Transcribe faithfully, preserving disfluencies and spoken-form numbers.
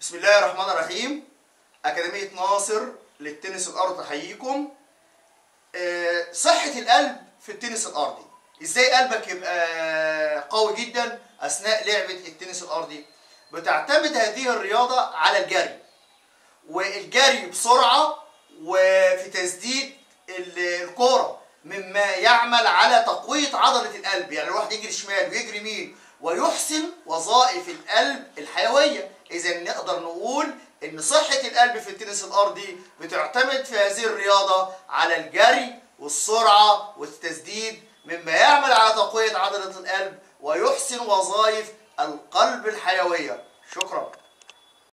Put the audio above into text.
بسم الله الرحمن الرحيم. أكاديمية ناصر للتنس الأرضي تحييكم. أه صحة القلب في التنس الأرضي، إزاي قلبك يبقى قوي جدا أثناء لعبة التنس الأرضي؟ بتعتمد هذه الرياضة على الجري، والجري بسرعة وفي تسديد الكرة، مما يعمل على تقوية عضلة القلب. يعني الواحد يجري شمال ويجري يمين ويحسن وظائف القلب الحيوية. إذا نقدر نقول إن صحة القلب في التنس الأرضي بتعتمد في هذه الرياضة على الجري والسرعة والتسديد، مما يعمل على تقوية عضلة القلب ويحسن وظائف القلب الحيوية. شكرا.